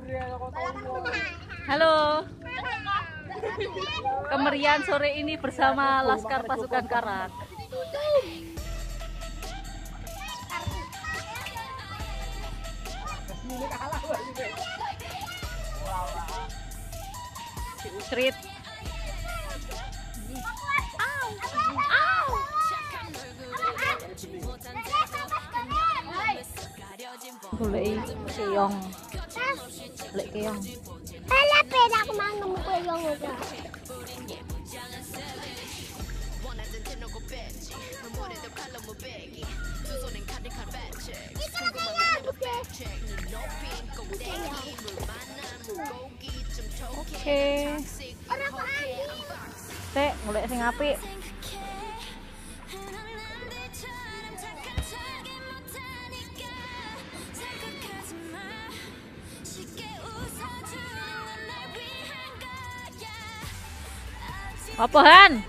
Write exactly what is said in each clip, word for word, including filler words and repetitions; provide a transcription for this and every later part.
Halo. Kemerian sore ini bersama Laskar Pasukan Karak. Street. Boleh keong. Boleh keong. Alah peda aku mau nemu keong udah. Oke. Teh, mulai sing apik. Apa Han?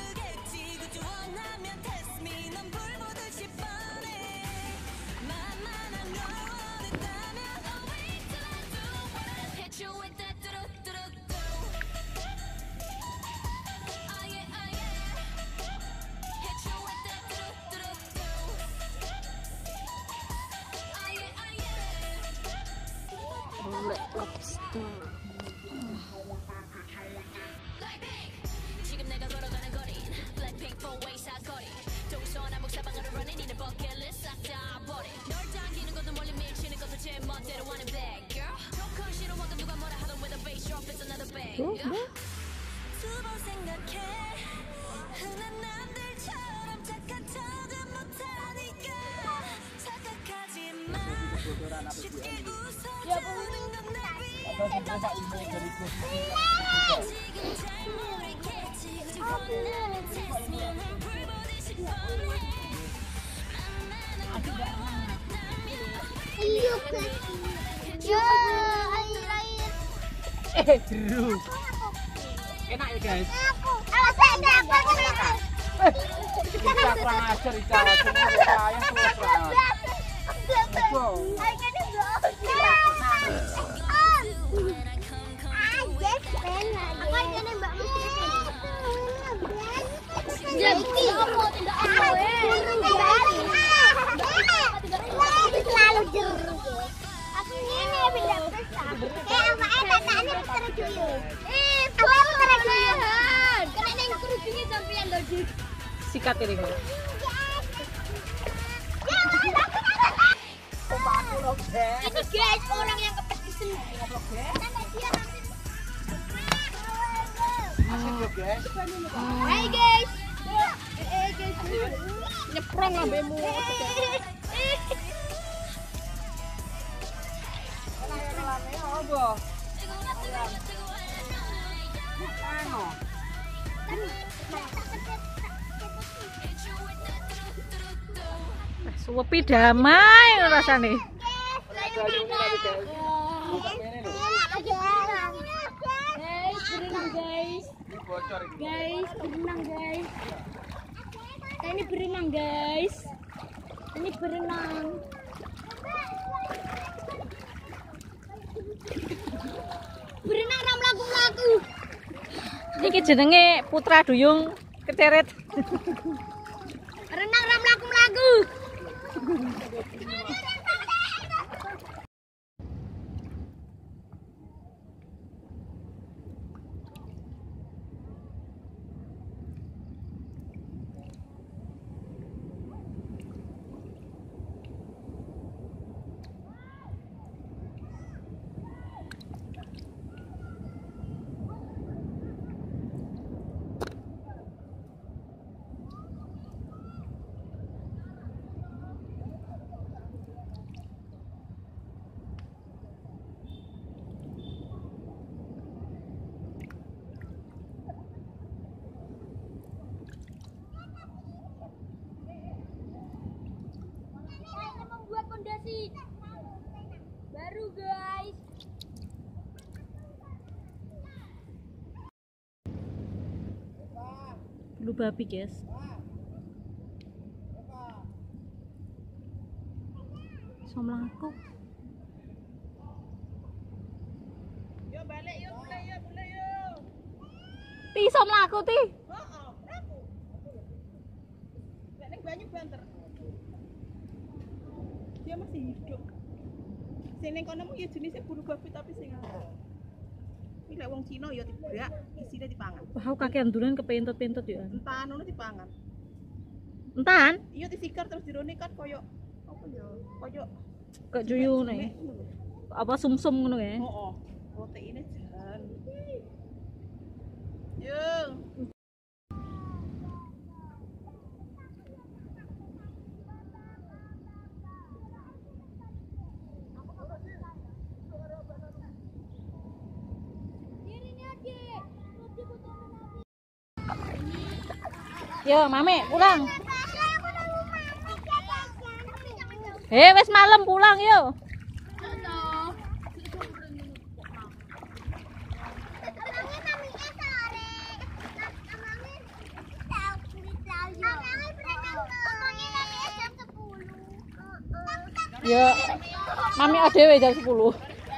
Lobster. Tuh, tuh. Eh, jeruk. Enak ya, guys. Aku. Alasan aku enak. Kita kurang ajar Ica. Saya kurang. Selalu jeruk. Aku ini beda besar. Eh, apa enak ini terjuyur. Eh, aku terjuyur. Karena yang kerudungnya sampean lagi. Sikat ini. Ini guys, orang yang kepetisan. Hai guys. Eh guys. Nyeprong ambemu. Suwepi damai rasane. Guys, berenang guys. Ini berenang guys. Ini berenang. Berenang ram lagu-lagu. Iki jenenge Putra Duyung Keceret. Renang ram lagu-lagu. Baru guys. Lu babi guys. Somlaku. Ti iso mlaku ti. Heeh, mlaku. Nek ning banyu banter. Dia masih hidup. Sing ning kono ya jenisnya bulu babi tapi sing ngono. Iki lek wong Cina ya dibrak, isine dipangan. Wah, aku kakean dulan kepentut-pentut ya. Entan ngono dipangan. Entan? Iya disikar terus dirone kan koyo apa ya? Koyo Kok juyu nih. Apa sumsum ngono ya? Heeh. Proteine jan. Yung. Yo, Mame, pulang. Eh, wes malam pulang yo. Yo, Mami adewe jam sepuluh.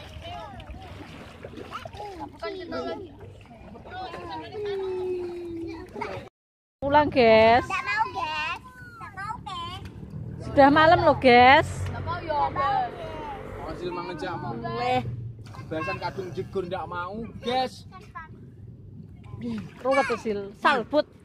Pulang, guys. Tidak mau, guys. Tidak mau, guys. Sudah malam loh, guys. Hasil mangejak muleh. Bahasan kadung jegur ndak mau, guys. Ruwet hasil salbut.